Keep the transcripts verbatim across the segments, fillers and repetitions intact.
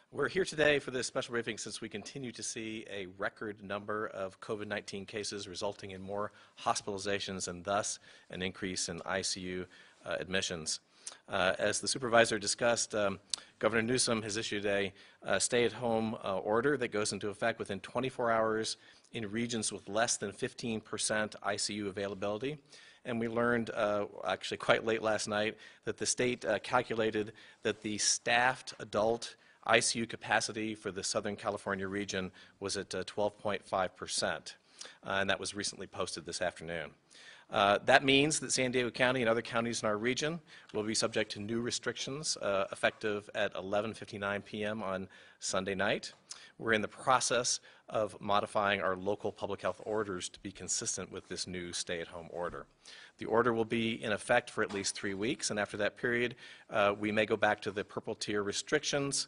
We're here today for this special briefing since we continue to see a record number of COVID nineteen cases resulting in more hospitalizations and thus an increase in I C U uh, admissions. Uh, as the supervisor discussed, um, Governor Newsom has issued a uh, stay-at-home uh, order that goes into effect within twenty-four hours in regions with less than fifteen percent I C U availability. And we learned uh, actually quite late last night that the state uh, calculated that the staffed adult I C U capacity for the Southern California region was at uh, twelve point five percent, uh, and that was recently posted this afternoon. Uh, that means that San Diego County and other counties in our region will be subject to new restrictions uh, effective at eleven fifty-nine p m on Sunday night. We're in the process of modifying our local public health orders to be consistent with this new stay-at-home order. The order will be in effect for at least three weeks, and after that period, uh, we may go back to the purple tier restrictions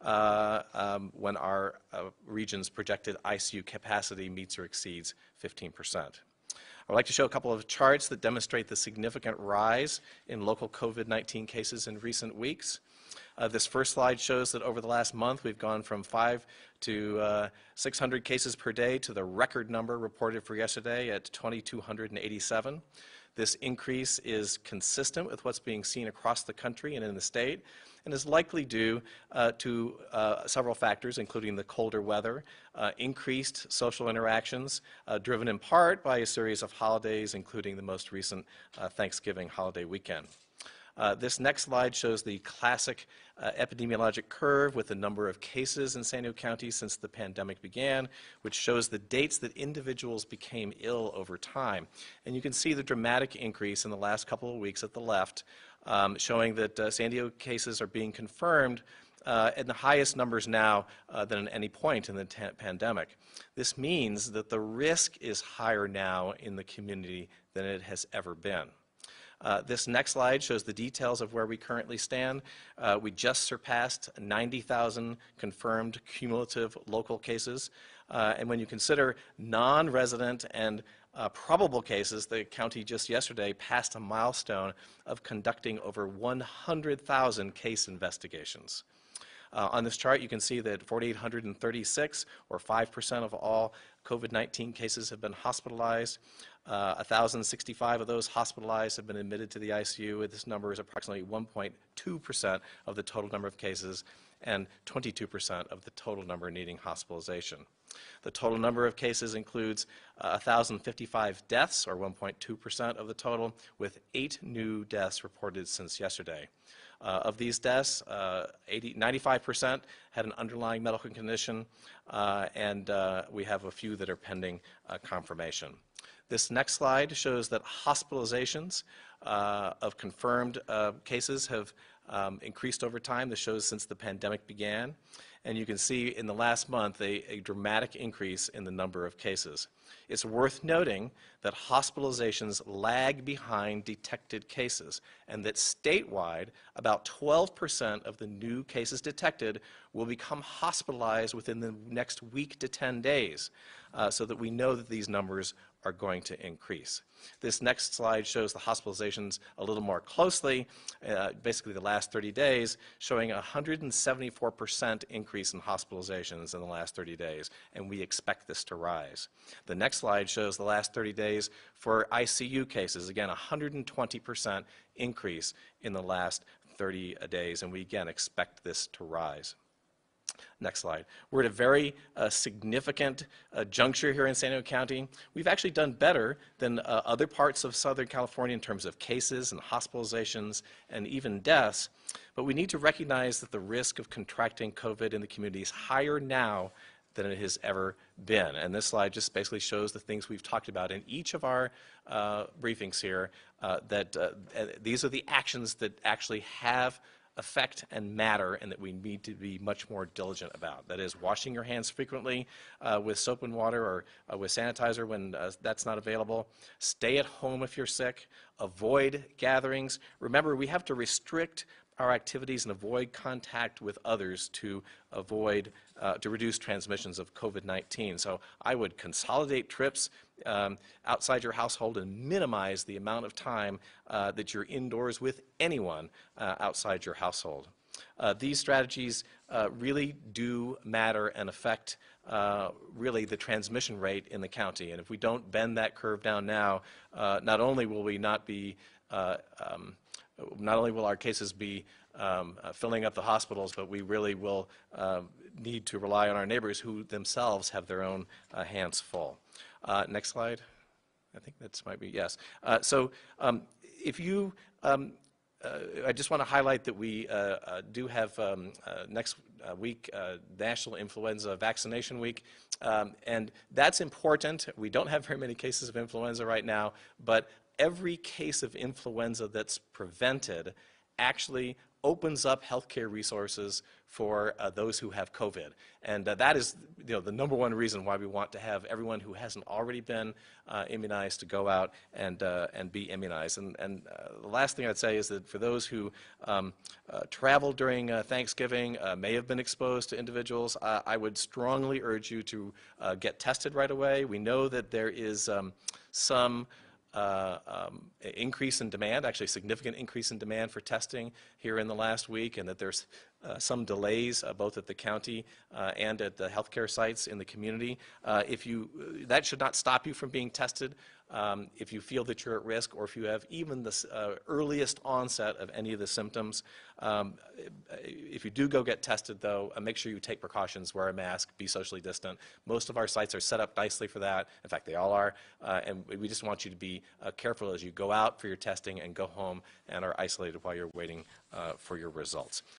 uh, um, when our uh, region's projected I C U capacity meets or exceeds fifteen percent. I would like to show a couple of charts that demonstrate the significant rise in local COVID nineteen cases in recent weeks. Uh, this first slide shows that over the last month we've gone from five to uh, six hundred cases per day to the record number reported for yesterday at two thousand two hundred eighty-seven. This increase is consistent with what's being seen across the country and in the state, and is likely due uh, to uh, several factors, including the colder weather, uh, increased social interactions, uh, driven in part by a series of holidays, including the most recent uh, Thanksgiving holiday weekend. Uh, this next slide shows the classic uh, epidemiologic curve with the number of cases in San Diego County since the pandemic began, which shows the dates that individuals became ill over time. And you can see the dramatic increase in the last couple of weeks at the left, um, showing that uh, San Diego cases are being confirmed uh, in the highest numbers now uh, than at any point in the pandemic. This means that the risk is higher now in the community than it has ever been. Uh, this next slide shows the details of where we currently stand. Uh, we just surpassed ninety thousand confirmed cumulative local cases. Uh, and when you consider non-resident and uh, probable cases, the county just yesterday passed a milestone of conducting over one hundred thousand case investigations. Uh, on this chart, you can see that four thousand eight hundred thirty-six, or five percent of all COVID nineteen cases, have been hospitalized. Uh, one thousand sixty-five of those hospitalized have been admitted to the I C U. This number is approximately one point two percent of the total number of cases and twenty-two percent of the total number needing hospitalization. The total number of cases includes uh, one thousand fifty-five deaths, or one point two percent of the total, with eight new deaths reported since yesterday. Uh, of these deaths, uh, ninety-five percent had an underlying medical condition, uh, and uh, we have a few that are pending uh, confirmation. This next slide shows that hospitalizations uh, of confirmed uh, cases have um, increased over time. This shows since the pandemic began. And you can see in the last month a, a dramatic increase in the number of cases. It's worth noting that hospitalizations lag behind detected cases, and that statewide, about twelve percent of the new cases detected will become hospitalized within the next week to ten days, uh, so that we know that these numbers are going to increase. This next slide shows the hospitalizations a little more closely, uh, basically the last thirty days, showing a one hundred seventy-four percent increase in hospitalizations in the last thirty days, and we expect this to rise. The next slide shows the last thirty days for I C U cases, again, one hundred twenty percent increase in the last thirty days, and we again expect this to rise. Next slide. We're at a very uh, significant uh, juncture here in San Diego County. We've actually done better than uh, other parts of Southern California in terms of cases and hospitalizations and even deaths, but we need to recognize that the risk of contracting COVID in the community is higher now than it has ever been. And this slide just basically shows the things we've talked about in each of our uh, briefings here, uh, that uh, these are the actions that actually have effect and matter, and that we need to be much more diligent about. That is, washing your hands frequently uh, with soap and water, or uh, with sanitizer when uh, that's not available. Stay at home if you're sick. Avoid gatherings. Remember, we have to restrict our activities and avoid contact with others to avoid, uh, to reduce transmissions of COVID nineteen. So I would consolidate trips um, outside your household and minimize the amount of time uh, that you're indoors with anyone uh, outside your household. Uh, these strategies uh, really do matter and affect uh, really the transmission rate in the county. And if we don't bend that curve down now, uh, not only will we not be, uh, um, not only will our cases be um, uh, filling up the hospitals, but we really will uh, need to rely on our neighbors who themselves have their own uh, hands full. Uh, next slide. I think that might be, yes. Uh, so um, if you, um, uh, I just want to highlight that we uh, uh, do have um, uh, next uh, week uh, National Influenza Vaccination Week, um, and that's important. We don't have very many cases of influenza right now, but every case of influenza that's prevented actually opens up healthcare resources for uh, those who have COVID. And uh, that is, you know, the number one reason why we want to have everyone who hasn't already been uh, immunized to go out and, uh, and be immunized. And, and uh, the last thing I'd say is that for those who um, uh, travel during uh, Thanksgiving, uh, may have been exposed to individuals, uh, I would strongly urge you to uh, get tested right away. We know that there is um, some Uh, um, increase in demand, actually significant increase in demand for testing here in the last week, and that there's uh, some delays uh, both at the county uh, and at the healthcare sites in the community. Uh, if you, that should not stop you from being tested. Um, if you feel that you're at risk, or if you have even the uh, earliest onset of any of the symptoms. Um, if you do go get tested, though, uh, make sure you take precautions, wear a mask, be socially distant. Most of our sites are set up nicely for that. In fact, they all are. Uh, and we just want you to be uh, careful as you go out for your testing and go home and are isolated while you're waiting uh, for your results.